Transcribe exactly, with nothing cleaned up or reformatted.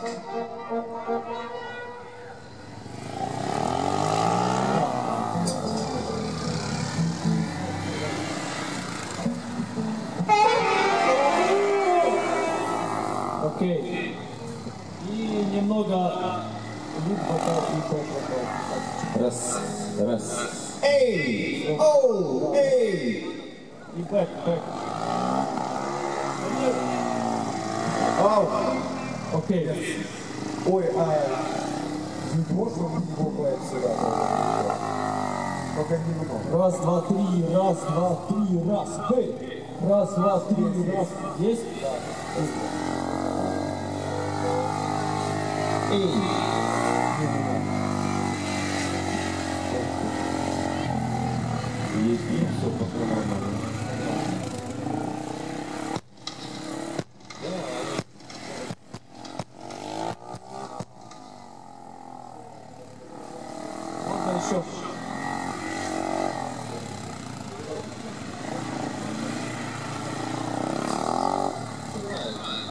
Окей. И немного выпота и попота. Раз, раз. Эй! Оу! Эй! И бэк, бэк. Ау! Окей. Ой, а... Чуть можно его бэк сюда? Только немного. Раз, два, три, раз, два, три, раз. Эй! Раз, два, три, раз. Есть? Да. Эй! Есть, и все по-нормальному. Можно еще.